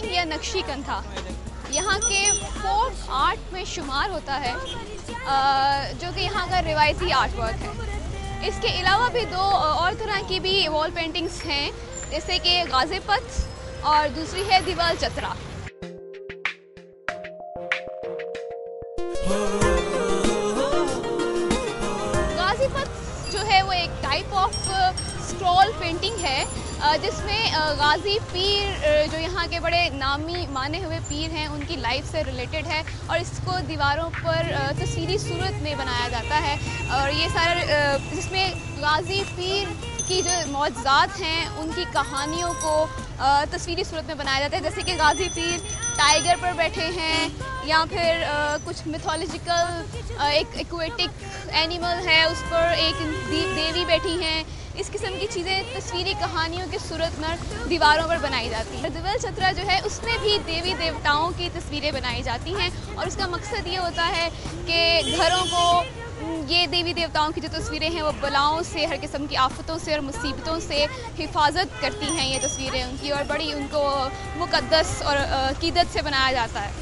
Painting या नक्शी कंधा यहाँ के फोक आर्ट में शुमार होता है, जो कि यहाँ का रिवायती आर्ट वर्क है। इसके अलावा भी दो और तरह की भी वॉल पेंटिंग्स हैं, जैसे कि गाजीपत और दूसरी है दीवाल चतरा। गाजीपत जो है वो एक टाइप ऑफ स्क्रॉल पेंटिंग है, जिसमें गाजी पीर जो यहाँ के बड़े नामी माने हुए पीर हैं उनकी लाइफ से रिलेटेड है, और इसको दीवारों पर तस्वीरी सूरत में बनाया जाता है। और ये सारा जिसमें गाजी पीर की जो मौजज़ात हैं उनकी कहानियों को तस्वीरी सूरत में बनाया जाता है, जैसे कि गाजी पीर टाइगर पर बैठे हैं, या फिर कुछ मिथोलॉजिकल एक एक्वेटिक एनिमल है उस पर एक देवी बैठी हैं। इस किस्म की चीज़ें तस्वीरी कहानियों की सूरत में दीवारों पर बनाई जाती हैं। दीवाल चतरा जो है उसमें भी देवी देवताओं की तस्वीरें बनाई जाती हैं, और उसका मकसद ये होता है कि घरों को ये देवी देवताओं की जो तस्वीरें हैं वो बलाओं से, हर किस्म की आफतों से और मुसीबतों से हिफाजत करती हैं ये तस्वीरें उनकी, और बड़ी उनको मुक़द्दस और अक़ीदत से बनाया जाता है।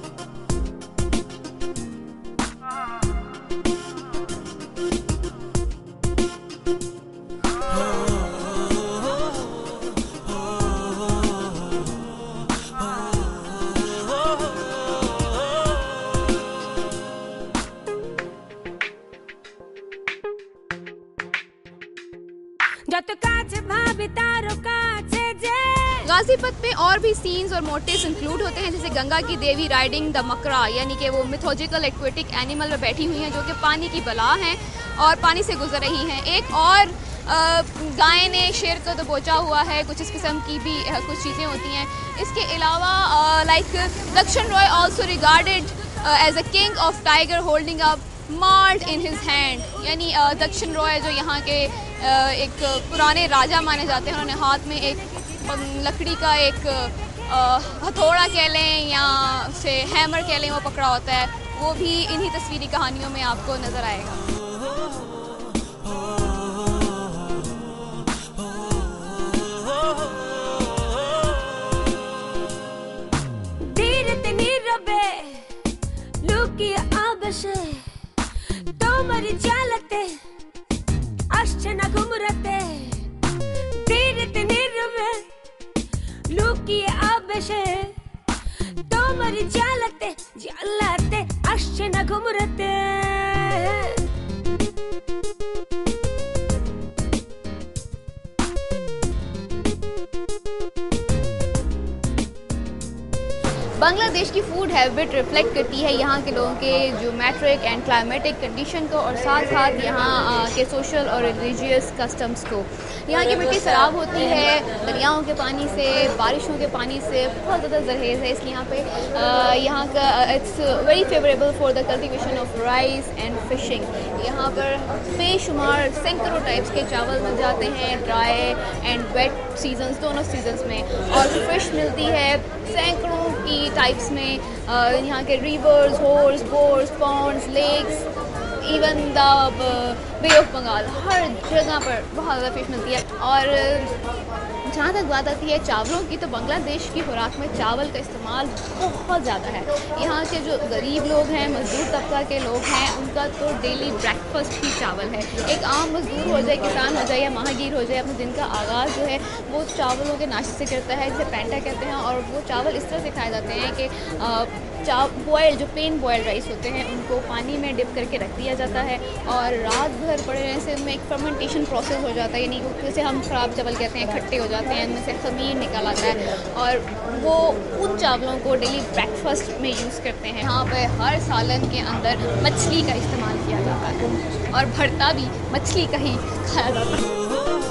गाजीपत में और भी सीन्स और मोटिव्स इंक्लूड होते हैं, जैसे गंगा की देवी राइडिंग द मकरा, यानी कि वो मिथोलॉजिकल एक्वेटिक एनिमल में बैठी हुई हैं जो कि पानी की बला हैं और पानी से गुजर रही हैं। एक और गाय ने शेर को दबोचा हुआ है, कुछ इस किस्म की भी कुछ चीज़ें होती हैं। इसके अलावा like Dakshin Ray also regarded as a king of tiger holding up मार्ड इन हिज हैंड, यानी दक्षिण रॉय जो यहाँ के एक पुराने राजा माने जाते हैं, उन्होंने हाथ में एक लकड़ी का एक हथौड़ा कह लें या से हैमर कह लें वो पकड़ा होता है, वो भी इन्हीं तस्वीरी कहानियों में आपको नज़र आएगा। बांग्लादेश की फूड हैबिट रिफ्लेक्ट करती है यहाँ के लोगों के ज्योमेट्रिक एंड क्लाइमेटिक कंडीशन को, और साथ साथ यहाँ के सोशल और रिलीजियस कस्टम्स को। यहाँ की मिट्टी सराब होती है दरियाओं के पानी से, बारिशों के पानी से, बहुत ज़्यादा जरहेज़ है, इसलिए यहाँ पे यहाँ का it's very favourable for the cultivation of rice and fishing. यहाँ पर बेशुमार सैकड़ों टाइप्स के चावल मिल जाते हैं, ड्राई एंड वेट सीजन्स, दोनों सीजन्स में, और फिश मिलती है सैकड़ों की टाइप्स में। यहाँ के रिवर्स, होर्स, बोर्स, ponds, lakes, even the bay of Bengal, हर जगह पर बहुत ज़्यादा फिश मिलती है। और जहाँ तक बात आती है चावलों की, तो बांग्लादेश की खुराक में चावल का इस्तेमाल बहुत ज़्यादा है। यहाँ के जो गरीब लोग हैं, मजदूर तबका के लोग हैं, उनका तो डेली ब्रेकफास्ट ही चावल है। एक आम मजदूर हो जाए, किसान हो जाए या महागीर हो जाए, अपने दिन का आगाज़ जो है वो चावलों के नाश्ते से करता है, जिसे पैंटा कहते हैं। और वो चावल इस तरह से खाए जाते हैं कि बॉयल जो प्लेन बॉयल राइस होते हैं उनको पानी में डिप करके रख दिया जाता है, और रात भर पड़े रहने से उनमें एक फर्मेंटेशन प्रोसेस हो जाता है, यानी जैसे हम ख़राब चावल कहते हैं, खट्टे हो जाते हैं, इनमें से खमीर निकल आता है, और वो उन चावलों को डेली ब्रेकफास्ट में यूज़ करते हैं। यहाँ पर हर सालन के अंदर मछली का इस्तेमाल किया जाता है, और भरता भी मछली का ही खाया जाता है।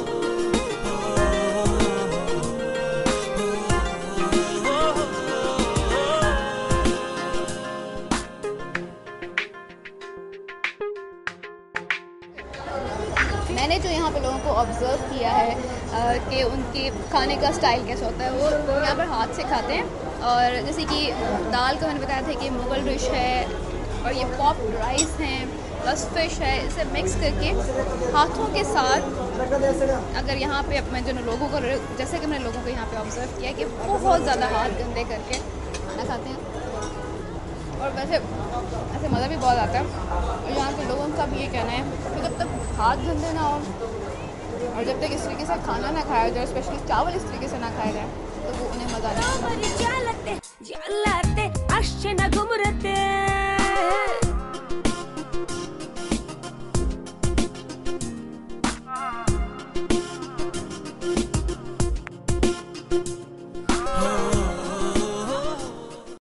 मैंने जो यहाँ पे लोगों को ऑब्ज़र्व किया है कि उनके खाने का स्टाइल कैसा होता है, वो यहाँ पर हाथ से खाते हैं। और जैसे कि दाल का मैंने बताया था कि मुगल डिश है, और ये पॉप्ड राइस हैं, प्लस फिश है, इसे मिक्स करके हाथों के साथ अगर यहाँ पे मैं जो लोगों को, जैसे कि मैंने लोगों को यहाँ पे ऑब्जर्व किया कि बहुत ज़्यादा हाथ गंदे करके खाना खाते हैं, और वैसे ऐसे मज़ा भी बहुत आता है। और यहाँ के लोगों का भी ये कहना है कि जब तक हाथ गंदे ना हो और जब तक इस तरीके से खाना ना खाया जाए, स्पेशली चावल इस तरीके से ना खाया जाए, तो वो उन्हें मज़ा नहीं आता।